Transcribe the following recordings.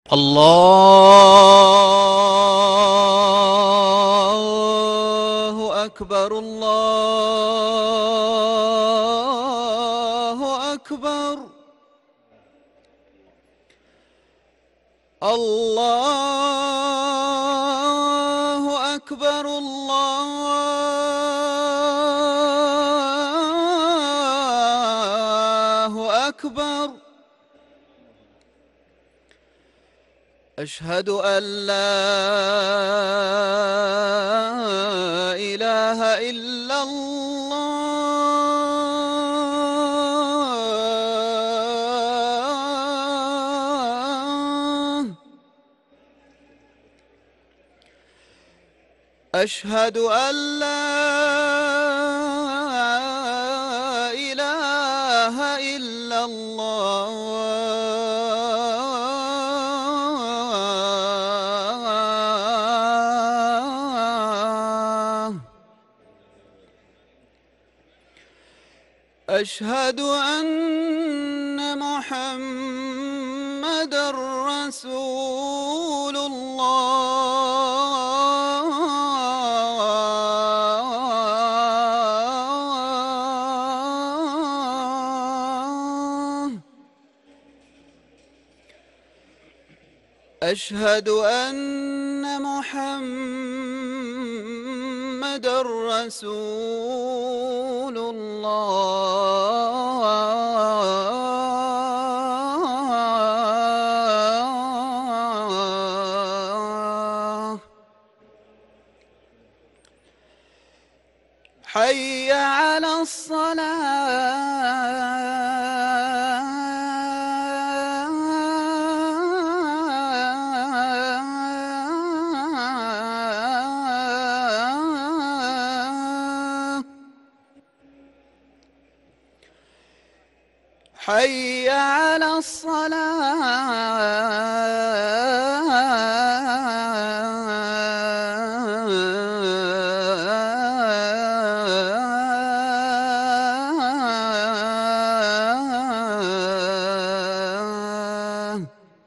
الله أكبر الله أكبر الله أكبر الله أكبر. أشهد أن لا إله إلا الله. أشهد أن لا إله إلا الله. أشهد أن محمدًا رسول الله. أشهد أن محمدًا رسول الله. حي على الصلاة. حي على الصلاة.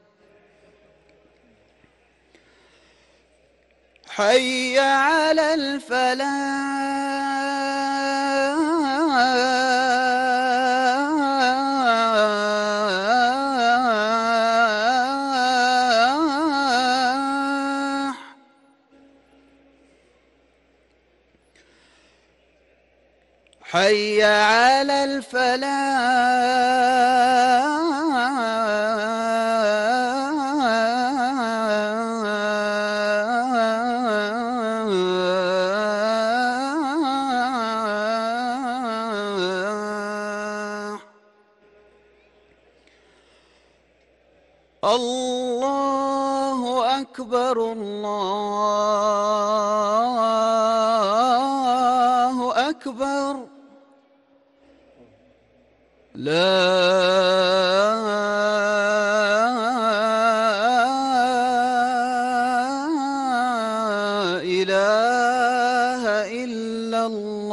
حي على الفلاح. حي على الفلاح. الله أكبر الله أكبر. لا إله إلا الله.